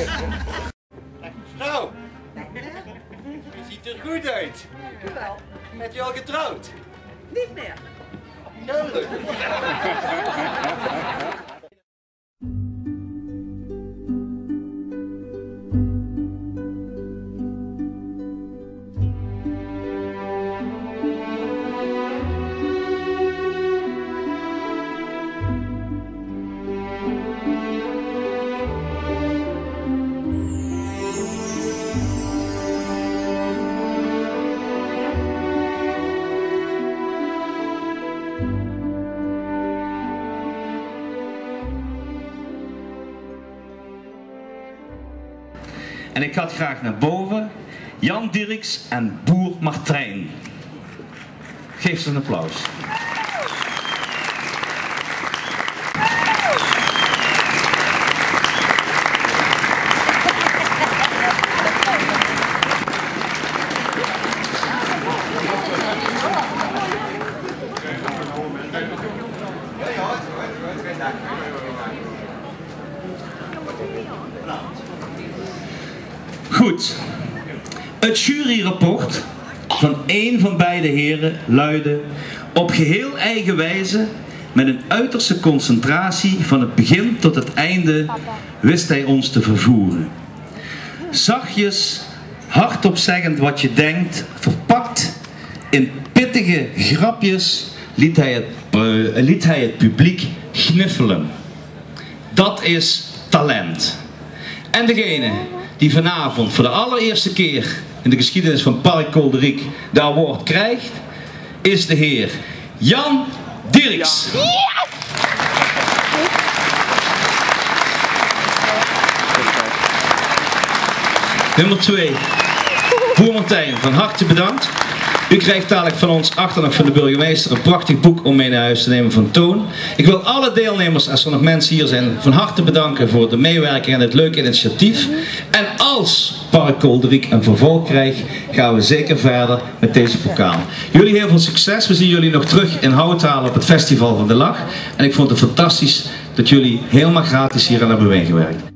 Vrouw, je ziet er goed uit. Jawel. Bent je al getrouwd? Niet meer. Gelukkig. En ik ga graag naar boven. Jan Dirks en Boer Martijn. Geef ze een applaus. Goed. Het juryrapport van één van beide heren luidde: op geheel eigen wijze, met een uiterste concentratie van het begin tot het einde, wist hij ons te vervoeren. Zachtjes, hardop zeggend wat je denkt, verpakt in pittige grapjes, liet hij het publiek gniffelen. Dat is talent. En degene die vanavond voor de allereerste keer in de geschiedenis van Park Kolderiek de award krijgt, is de heer Jan Dirks. Ja. Nummer 2, Boer Martijn, van harte bedankt. U krijgt dadelijk van ons, achter nog van de burgemeester, een prachtig boek om mee naar huis te nemen van Toon. Ik wil alle deelnemers, als er nog mensen hier zijn, van harte bedanken voor de meewerking en het leuke initiatief. En als Park Kolderiek een vervolg krijgt, gaan we zeker verder met deze pokaal. Jullie heel veel succes. We zien jullie nog terug in Houthalen op het Festival van de Lach. En ik vond het fantastisch dat jullie helemaal gratis hier aan hebben meegewerkt.